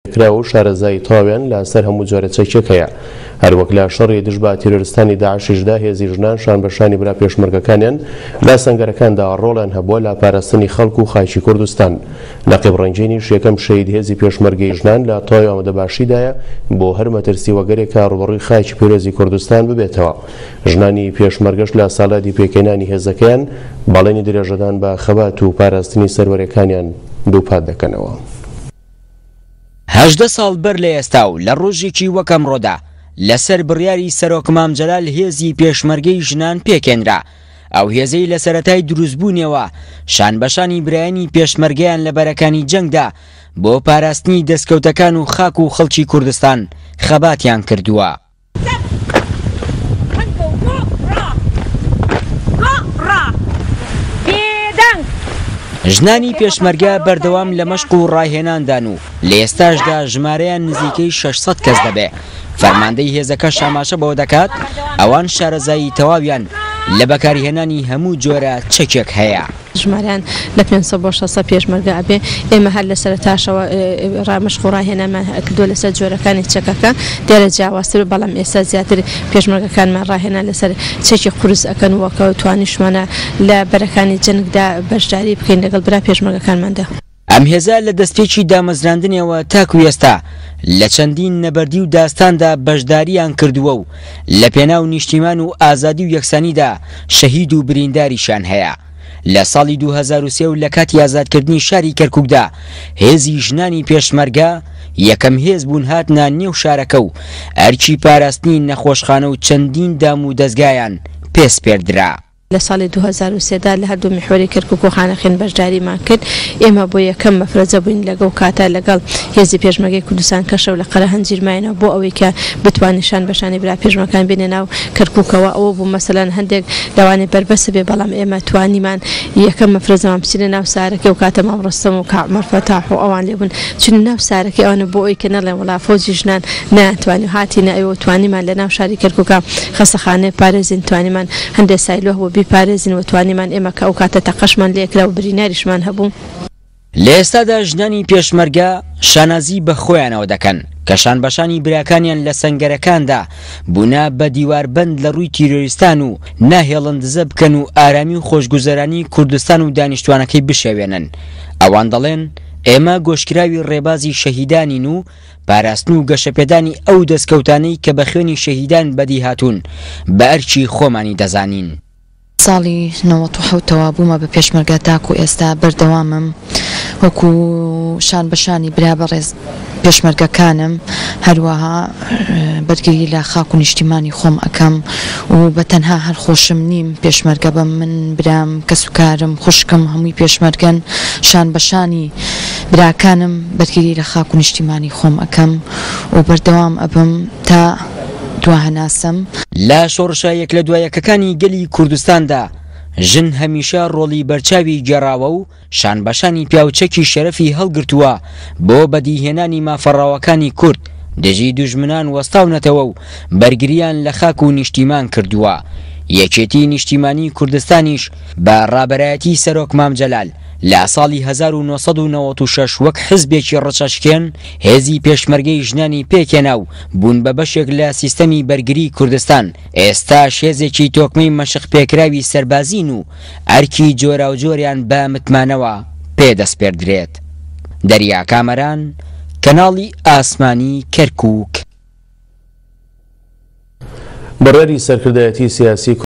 کرا و شارەزای تاویان لەسەر هەموو جۆرە چەکێکەیە. هەروەک لە شەڕی دژ بە تیرۆریستانی داعشیشدا هێزی ژنان شان بەشانی برا پێشمەرگەکانیان لە سەنگەرەکاندا ڕۆڵیان هەبووە لە پاراستنی خەڵک و خاچی کوردستان. لەقیب ڕەنگێنیش یەکەم شەهید هێزی پێشمەرگەی ژنان لە تۆی ئامادەباشیدایە بۆ هەر مەترسی وەگەرێکە ڕوبەڕووی خاچی پیرۆزی کوردستان ببێتەوە. ژنانی پێشمەرگەش لە ساڵاتی پێکەنانی هێزەکەیان باڵێنی درێژەدان بە خەبات و پاراستنی سەروەرەکانیان دووپات دەکەنەوە. 18 ساڵ بەر لە ئێستا و لە ڕۆژێکی وەکەم ڕۆدا لەسەر بڕیاری سەرۆک مام جەلال هێزی پێشمەرگەی ژنان پێکێنرا. ئەو هێزەی لە سەرەتای دروستبوونیەوە شان بەشانی برایانی پێشمەرگەیان لە بەرەکانی جەنگدا بۆ پاراستنی دەستکەوتەکان و خاک و خەڵکی کوردستان خەباتیان کردووە. ژنانی پێشمەرگە بەردەوام لە مەشق و ڕاهێناندان و لە ئێستاشدا ژمارەیان نزیکەی 600 کەس دەبێ. فەرماندەی هێزەکە شاماشە بەوە دەکات ئەوان شارەزایی تەواویان لە بەکارهێنانی هەموو جۆرە چەکێک هەیە. ژمارەیان لە 500 بۆ 600 پێشمەرگە ئەبێ. ئێمە هەر لە سەرەتاشەوە ڕامەشق و ڕاهێنامان کردووە لەسەر جۆرەکانی چەکەکە دیارە جیاوازتر، بەڵام ئێستا زیاتر پێشمەرگەکانمان ڕاهێنا لەسەر چەکی قورس ئەکەن وەکە توانیشمانە لە بەرەکانی جەنگدا بەشداری بکەین لەگەڵ برا پێشمەرگەکانماندا. ئەم هێزە لە دەستپێکی دامەزراندنەوە تاکو ئێستا لە چەندین نەبەردی و داستاندا بەشداریان کردووە و لە پێناو نیشتیمان و ئازادی و یەکسانیدا شەهید و برینداریشان هەیە. لە ساڵی 2003 لە کاتی ئازادکردنی شاری کەرکووکدا هێزی ژنانی پێشمەرگە یەکەم هێز بوون هاتنە نێو شارەکە و ئەرکی پاراستنی نەخۆشخانە و چەندین دام و دەستگایان پێسپێردرا. لە ساڵی 2003دا لە هەردوو میحوەری کەرکووک و خانەخێن بەشداریمان کرد. ئێمە بۆ یەکەم مەفرەجە بووین لەگەڵ کاتە لەگەڵ هێزی پێشمەرگەی کوردستان کەشە و لە قەرە هەنجیرماینەوە بۆ ئەوەی کە بتوانیشان بەشانی برا پێشمەرگەکان بێنە ناو کەرکووکەوە. ئەوە بوو مەسەلەن هەندێک لەوانەیە بەربەسە بێ، بەڵام ئێمە توانیمان یەکەم مەفرەجەمان بچینە ناو سارەکەی و کاتە مام ڕستەم و کاعمەر فەتاح و ئەوان لێبوون چون ناو سارەکەی ئەوانە بۆ ئەوەی کە نەڵێن وەڵا فۆجی ژنان ناتوانین هاتینە ئەوە توانیمان لە ناو شاری کەرکووکە خەستەخانەی پارێزین، توانیمان هەندێک سایلۆ بۆ بیپارێزین و توانیمان ئێمە کە ئەو کاتە تەقەشمان لێکرا و بریناریشمان هەبوو. لە ئێستادا ژنانی پێشمەرگە شانازی بە خۆیانەوە دەکەن کە شان بەشانی براکانیان لە سەنگەرەکاندا بوونا بە دیواربەند لە ڕووی تیرۆریستان و ناهێڵن دزە بکەن و ئارامی و خۆشگوزەرانی کوردستان و دانیشتوانەکەی بشێوێنن. ئەوان دەڵێن ئێمە گۆشکراوی ڕێبازی شەهیدانین و پاراستن و گەشەپێدانی ئەو دەستکەوتانەی کە بە خوێنی شەهیدان بەدی هاتوون بە ئەرکی خۆمانی دەزانین. ساڵی 97ەوە بوومە بە پێشمەرگە تاکو ئێستا بەردەوامم وەکو شان بەشانی برا بەڕێز پێشمەرگەکانم هەروەها بەرگری لە خاک و نیشتیمانی خۆم ئەەکەم و بە تەنها هەر خۆشم نیم پێشمەرگە بە من برام کەس و کارم خوشکم هەمووی پێشمەرگەن شان بەشانی براکانم بەرگری لە خاک و نیشتیمانی خۆم ئەەکەم و بەردەوام ئەبم تا هەناسم. لە شۆڕشە یەک لە دوایەکەکانی گەلی کوردستاندا ژن هەمیشە ڕۆڵی بەرچاوی گێڕاوە و شان بەشانی پیاوچەکی شەرەفی هەڵگرتووە بۆ بەدیهێنانی مافەڕاوەکانی کورد. دژی دوژمنان وەستاونەتەوە و بەرگریان لە خاک و نیشتیمان کردووە. یەکێتی نیشتیمانی کوردستانیش بە ڕابەرایەتی سەرۆک مام جەلال لە ساڵی 1996 وەک حزبێکی ڕەچەشکێن هێزی پێشمەرگەی ژنانی پێکێنا و بوون بە بەشێک لە سیستەمی بەرگری کوردستان. ئێستاش هێزێکی تۆکمەی مەشق پێکراوی سەربازین و ئەرکی جۆرا و جۆریان بە متمانەوە پێدەسپێردرێت. دەریا کامەران، کەناڵی ئاسمانی کەرکووک. بەڕێری سەرکردایەتی سیاسی